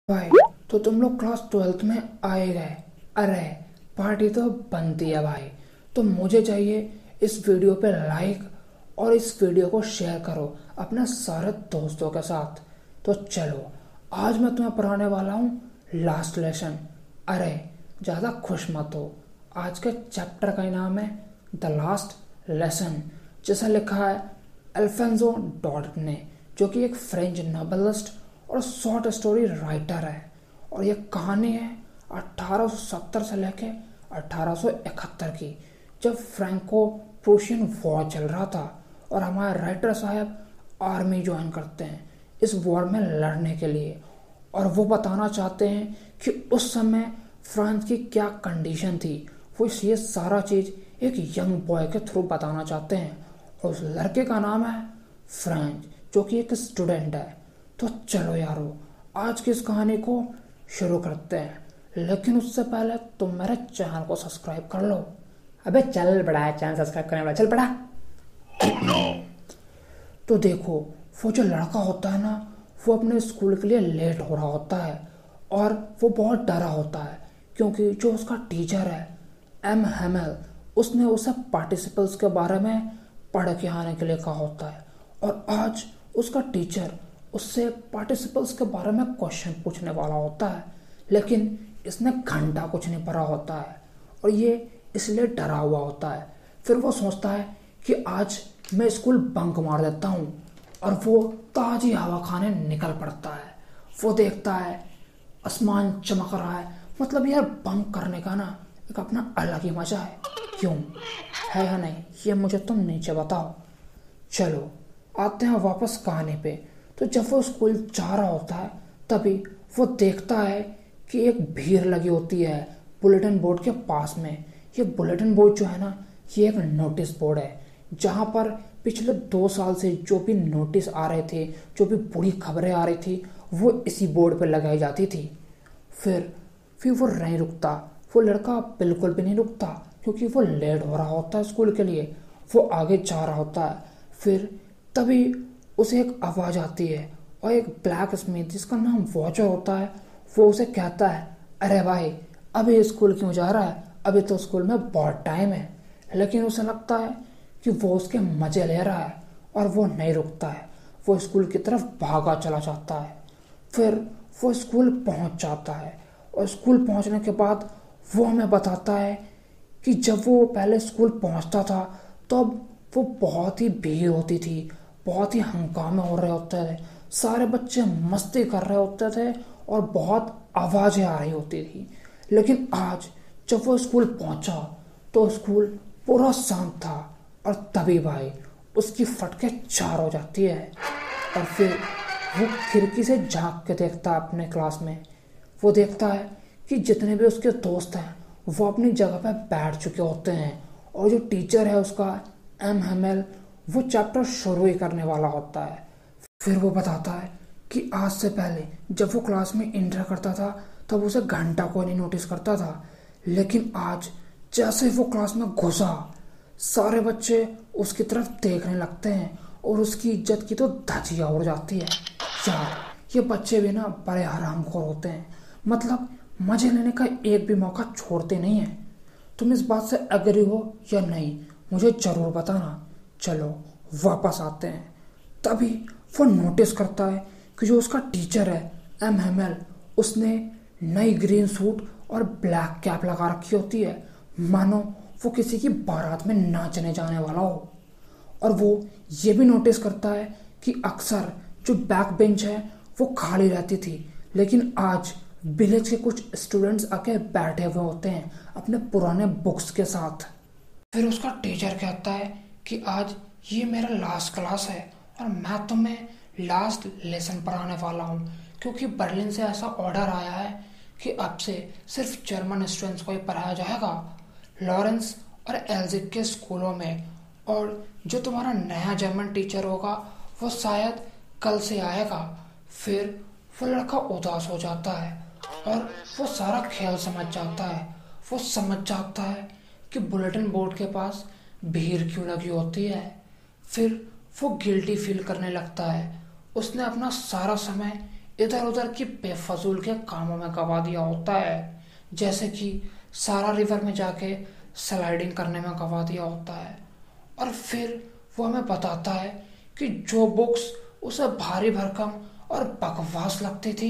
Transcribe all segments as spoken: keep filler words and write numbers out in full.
भाई, तो तुम लोग क्लास ट्वेल्थ में आए गए। अरे पार्टी तो बनती है भाई। तो मुझे चाहिए इस वीडियो पे लाइक और इस वीडियो को शेयर करो अपने सारे दोस्तों के साथ। तो चलो, आज मैं तुम्हें पढ़ाने वाला हूँ लास्ट लेसन। अरे ज़्यादा खुश मत हो, आज के चैप्टर का नाम है द लास्ट लेसन, जैसा लिखा है अल्फोंसो डॉर्ट ने, जो कि एक फ्रेंच नॉवेलिस्ट और शॉर्ट स्टोरी राइटर है। और ये कहानी है अठारह सौ सत्तर से लेके अठारह सौ इकहत्तर की, जब फ्रैंको प्रूशियन वॉर चल रहा था और हमारे राइटर साहब आर्मी ज्वाइन करते हैं इस वॉर में लड़ने के लिए। और वो बताना चाहते हैं कि उस समय फ्रांस की क्या कंडीशन थी। वो ये सारा चीज़ एक यंग बॉय के थ्रू बताना चाहते हैं। और उस लड़के का नाम है फ्रेंच, जो कि एक स्टूडेंट है। तो चलो यारो, आज की इस कहानी को शुरू करते हैं, लेकिन उससे पहले तुम मेरे चैनल को सब्सक्राइब कर लो। अबे चल बड़ा, चैनल सब्सक्राइब करने वाला, चल बड़ा। Oh no! तो देखो, वो जो लड़का होता है ना, वो अपने स्कूल के लिए लेट हो रहा होता है और वो बहुत डरा होता है, क्योंकि जो उसका टीचर है एम हेमल, उसने उसे पार्टिसिपल्स के बारे में पढ़ के आने के लिए कहा होता है। और आज उसका टीचर उससे पार्टिसिपल्स के बारे में क्वेश्चन पूछने वाला होता है, लेकिन इसने घंटा कुछ नहीं पढ़ा होता है और ये इसलिए डरा हुआ होता है। फिर वो सोचता है कि आज मैं स्कूल बंक मार देता हूँ, और वो ताज़ी हवा खाने निकल पड़ता है। वो देखता है आसमान चमक रहा है, मतलब यार बंक करने का ना एक अपना अलग ही मजा है। क्यों है या नहीं, ये मुझे तुम नीचे बताओ। चलो आते हैं वापस कहानी पे। तो जब वो स्कूल जा रहा होता है, तभी वो देखता है कि एक भीड़ लगी होती है बुलेटिन बोर्ड के पास में। ये बुलेटिन बोर्ड जो है ना, ये एक नोटिस बोर्ड है, जहाँ पर पिछले दो साल से जो भी नोटिस आ रहे थे, जो भी बुरी खबरें आ रही थी, वो इसी बोर्ड पर लगाई जाती थी। फिर फिर वो नहीं रुकता, वो लड़का बिल्कुल भी नहीं रुकता, क्योंकि वो लेट हो रहा होता है स्कूल के लिए। वो आगे जा रहा होता है। फिर तभी उसे एक आवाज़ आती है और एक ब्लैक स्मिथ, जिसका नाम वॉचर होता है, वो उसे कहता है, अरे भाई अभी स्कूल क्यों जा रहा है, अभी तो स्कूल में बहुत टाइम है। लेकिन उसे लगता है कि वो उसके मज़े ले रहा है और वो नहीं रुकता है। वो स्कूल की तरफ भागा चला जाता है। फिर वो स्कूल पहुंच जाता है और स्कूल पहुंचने के बाद वो हमें बताता है कि जब वो पहले स्कूल पहुंचता था तब वो बहुत ही भीड़ होती थी, बहुत ही हंगामे हो रहे होते थे, सारे बच्चे मस्ती कर रहे होते थे और बहुत आवाज़ें आ रही होती थी। लेकिन आज जब वो स्कूल पहुंचा तो स्कूल पूरा शांत था। और तभी भाई उसकी फटके चार हो जाती है। और फिर वो खिड़की से झांक के देखता है अपने क्लास में। वो देखता है कि जितने भी उसके दोस्त हैं वो अपनी जगह पर बैठ चुके होते हैं, और जो टीचर है उसका एम हेमल, वो चैप्टर शुरू ही करने वाला होता है। फिर वो बताता है कि आज से पहले जब वो क्लास में इंटर करता था तब उसे घंटा कोई नहीं नोटिस करता था, लेकिन आज जैसे वो क्लास में घुसा, सारे बच्चे उसकी तरफ देखने लगते हैं और उसकी इज्जत की तो धज्जियां उड़ जाती है। यार ये बच्चे भी ना बड़े हरामखोर होते हैं, मतलब मजे लेने का एक भी मौका छोड़ते नहीं हैं। तुम इस बात से एग्री हो या नहीं, मुझे जरूर बताना। चलो वापस आते हैं। तभी वो नोटिस करता है कि जो उसका टीचर है एम हेमल, उसने नई ग्रीन सूट और ब्लैक कैप लगा रखी होती है, मानो वो किसी की बारात में नाचने जाने वाला हो। और वो ये भी नोटिस करता है कि अक्सर जो बैक बेंच है वो खाली रहती थी, लेकिन आज विलेज के कुछ स्टूडेंट्स आके बैठे हुए होते हैं अपने पुराने बुक्स के साथ। फिर उसका टीचर कहता है कि आज ये मेरा लास्ट क्लास है और मैं तुम्हें लास्ट लेसन पढ़ाने वाला हूँ, क्योंकि बर्लिन से ऐसा ऑर्डर आया है कि अब से सिर्फ जर्मन स्टूडेंट्स को ही पढ़ाया जाएगा लॉरेंस और एल्जिक के स्कूलों में। और जो तुम्हारा नया जर्मन टीचर होगा वो शायद कल से आएगा। फिर वो लड़का उदास हो जाता है और वो सारा खेल समझ जाता है। वो समझ जाता है कि बुलेटिन बोर्ड के पास भीड़ क्यों लगी होती है। फिर वो गिल्टी फील करने लगता है। उसने अपना सारा समय इधर उधर की बेफजूल के कामों में गवा दिया होता है, जैसे कि सारा रिवर में जाके स्लाइडिंग करने में गवा दिया होता है। और फिर वो हमें बताता है कि जो बुक्स उसे भारी भरकम और बकवास लगती थी,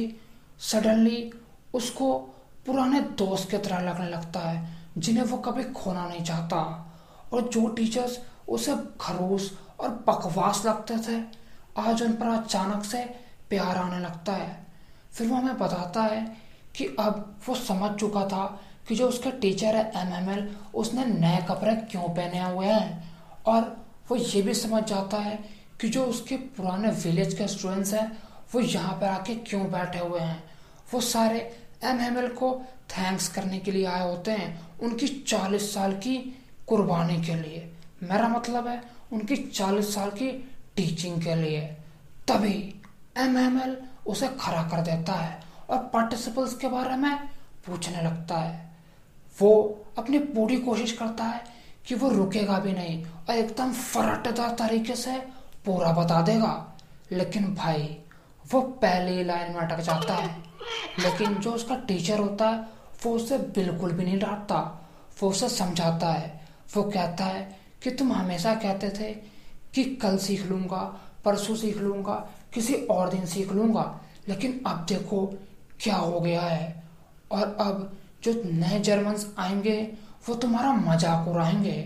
सडनली उसको पुराने दोस्त की तरह लगने लगता है जिन्हें वो कभी खोना नहीं चाहता। और जो टीचर्स उसे खरूस और बकवास लगते थे, आज उन पर अचानक से प्यार आने लगता है। फिर वो हमें बताता है कि अब वो समझ चुका था कि जो उसके टीचर है एम एम एल, उसने नए कपड़े क्यों पहने हुए हैं। और वो ये भी समझ जाता है कि जो उसके पुराने विलेज के स्टूडेंट्स हैं वो यहाँ पर आके क्यों बैठे हुए हैं। वो सारे एम एम एल को थैंक्स करने के लिए आए होते हैं, उनकी चालीस साल की कुर्बानी के लिए। मेरा मतलब है उनकी चालीस साल की टीचिंग के लिए। तभी एम एम एल उसे खड़ा कर देता है और पार्टिसिपल्स के बारे में पूछने लगता है। वो अपनी पूरी कोशिश करता है कि वो रुकेगा भी नहीं और एकदम फराटेदार तरीके से पूरा बता देगा, लेकिन भाई वो पहले ही लाइन में अटक जाता है। लेकिन जो उसका टीचर होता है वो उसे बिल्कुल भी नहीं डांटता, वो उसे समझाता है। वो कहता है कि तुम हमेशा कहते थे कि कल सीख लूंगा, परसों सीख लूंगा, किसी और दिन सीख लूंगा, लेकिन अब देखो क्या हो गया है। और अब जो नए जर्मन्स आएंगे वो तुम्हारा मजाक उड़ाएंगे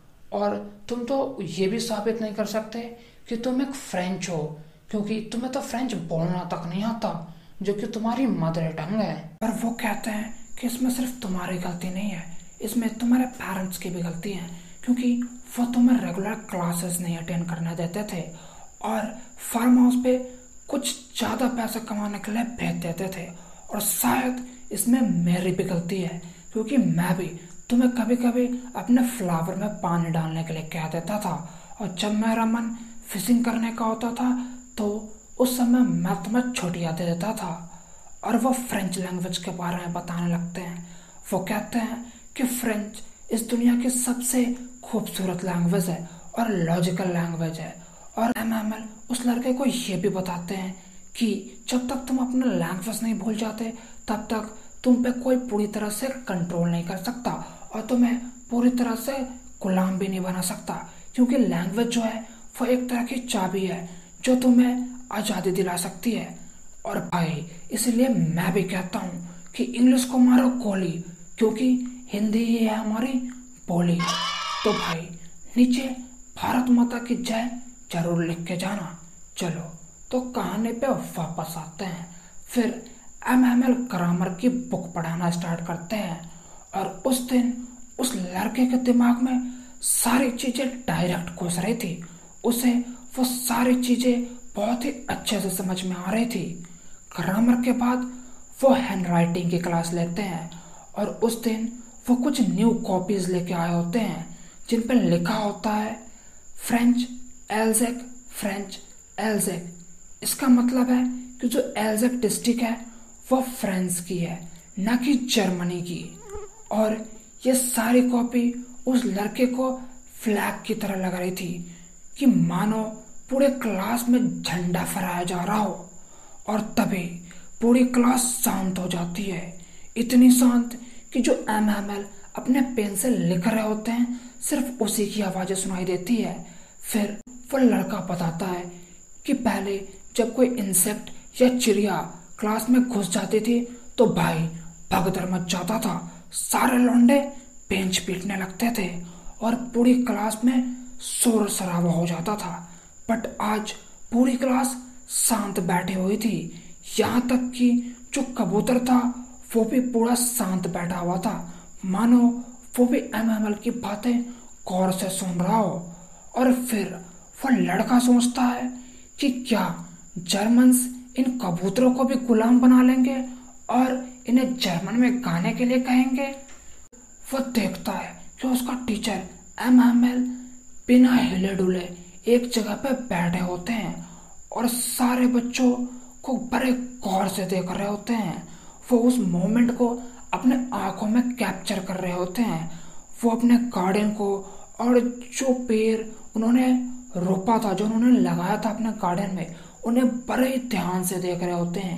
और तुम तो ये भी साबित नहीं कर सकते कि तुम एक फ्रेंच हो, क्योंकि तुम्हें तो फ्रेंच बोलना तक नहीं आता, जो कि तुम्हारी मदर टंग है। पर वो कहते हैं कि इसमें सिर्फ तुम्हारी गलती नहीं है, इसमें तुम्हारे पेरेंट्स की भी गलती है, क्योंकि वो तुम्हें रेगुलर क्लासेस नहीं अटेंड करने देते थे और फार्म हाउस पे कुछ ज़्यादा पैसे कमाने के लिए भेज देते थे। और शायद इसमें मेरी भी गलती है, क्योंकि मैं भी तुम्हें कभी कभी अपने फ्लावर में पानी डालने के लिए कह देता था, और जब मेरा मन फिशिंग करने का होता था तो उस समय मैं तुम्हें छुट्टियाँ दे देता था। और वो फ्रेंच लैंग्वेज के बारे में बताने लगते हैं। वो कहते हैं कि फ्रेंच इस दुनिया की सबसे खूबसूरत लैंग्वेज है और लॉजिकल लैंग्वेज है। और एम एम एल उस लड़के को ये भी बताते हैं कि जब तक तुम अपना लैंग्वेज नहीं भूल जाते तब तक तुम पे कोई पूरी तरह से कंट्रोल नहीं कर सकता और तुम्हें पूरी तरह से गुलाम भी नहीं बना सकता, क्योंकि लैंग्वेज जो है वो एक तरह की चाबी है जो तुम्हें आज़ादी दिला सकती है। और भाई इसलिए मैं भी कहता हूँ कि इंग्लिश को मारो गोली, क्योंकि हिंदी ही है हमारी बोली। तो भाई नीचे भारत माता की जय जरूर लिख के जाना। चलो तो कहानी पे वापस आते हैं। फिर एम एम एल ग्रामर की बुक पढ़ाना स्टार्ट करते हैं और उस दिन उस लड़के के दिमाग में सारी चीजें डायरेक्ट घुस रही थी। उसे वो सारी चीजें बहुत ही अच्छे से समझ में आ रही थी। ग्रामर के बाद वो हैंड राइटिंग की क्लास लेते हैं और उस दिन वो कुछ न्यू कॉपीज लेके आए होते हैं जिन पर लिखा होता है फ्रेंच एल्जेक, फ्रेंच एल्जेक। इसका मतलब है कि जो एल्जेक डिस्ट्रिक्ट है वो फ्रांस की है, न कि जर्मनी की। और ये सारी कॉपी उस लड़के को फ्लैग की तरह लग रही थी कि मानो पूरे क्लास में झंडा फहराया जा रहा हो। और तभी पूरी क्लास शांत हो जाती है, इतनी शांत कि जो एम एम एल अपने पेन से लिख रहे होते हैं सिर्फ उसी की आवाज़ें सुनाई देती है। फिर वो लड़का बताता है कि पहले जब कोई इंसेक्ट या चिड़िया क्लास में घुस जाती थी तो भाई भगदड़ मच जाता था, सारे लौंडे बेंच पीटने लगते थे और पूरी क्लास में शोर शराबा हो जाता था। बट आज पूरी क्लास शांत बैठी हुई थी, यहाँ तक कि जो कबूतर था वो भी पूरा शांत बैठा हुआ था, मानो वो भी एम एम एल की बातें गौर से सुन रहा हो। और फिर वो लड़का सोचता है कि क्या जर्मन्स इन कबूतरों को भी गुलाम बना लेंगे और इन्हें जर्मन में गाने के लिए कहेंगे। वो देखता है कि उसका टीचर एम एम एल बिना हिले डुले एक जगह पे बैठे होते हैं और सारे बच्चों को बड़े गौर से देख रहे होते हैं। वो उस मोमेंट को अपने आंखों में कैप्चर कर रहे होते हैं। वो अपने गार्डन को और जो पेड़ उन्होंने रोपा था, जो उन्होंने लगाया था अपने गार्डन में, उन्हें बड़े ध्यान से देख रहे होते हैं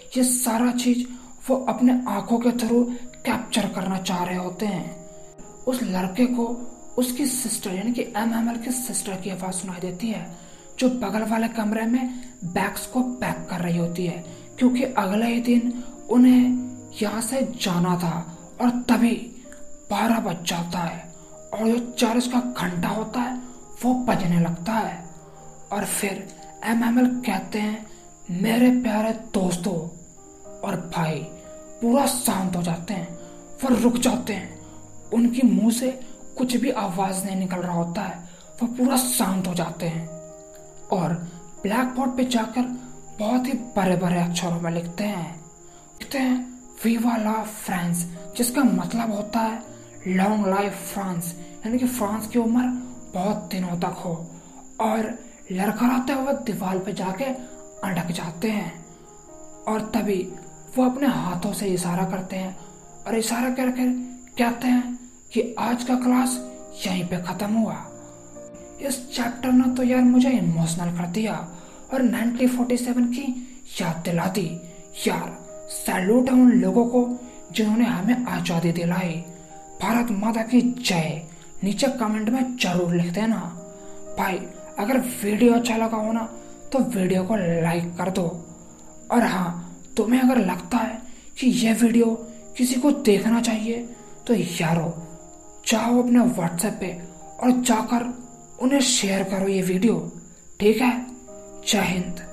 ये सारा चीज वो अपने आंखों के थ्रू कैप्चर करना चाह रहे होते हैं। उस लड़के को उसकी सिस्टर यानी कि एम एम एल की सिस्टर की आवाज सुनाई देती है, जो बगल वाले कमरे में बैग्स को पैक कर रही होती है, क्योंकि अगले ही दिन उन्हें यहाँ से जाना था। और तभी बारह बज जाता है और जो चर्च का घंटा होता है वो बजने लगता है। और फिर एम एम एल कहते हैं, मेरे प्यारे दोस्तों, और भाई पूरा शांत हो जाते हैं। वो रुक जाते हैं, उनकी मुंह से कुछ भी आवाज नहीं निकल रहा होता है, वो पूरा शांत हो जाते हैं और ब्लैक बोर्ड पे जाकर बहुत ही बड़े बड़े अक्षरों में लिखते हैं लिखते हैं वीवा ला फ्रांस, जिसका मतलब होता है लॉन्ग लाइफ फ्रांस, यानी कि फ्रांस की उम्र बहुत दिनों तक हो। और लड़खड़ाते हुए दीवार पे जाके अटक जाते हैं और तभी वो अपने हाथों से इशारा करते हैं और इशारा करके कहते हैं कि आज का क्लास यहीं पे खत्म हुआ। इस चैप्टर ने तो यार मुझे इमोशनल कर दिया और नाइनटीन फोर्टी सेवन की याद दिला दी। यार सैल्यूट है उन लोगों को जिन्होंने हमें आजादी दिलाई। भारत माता की जय। नीचे कमेंट में जरूर लिख देना। भाई अगर वीडियो अच्छा लगा हो ना तो वीडियो को लाइक कर दो। और हाँ, तुम्हें अगर लगता है कि यह वीडियो किसी को देखना चाहिए तो यारो जाओ अपने व्हाट्सएप पे और जाकर उन्हें शेयर करो ये वीडियो। ठीक है, जय हिंद।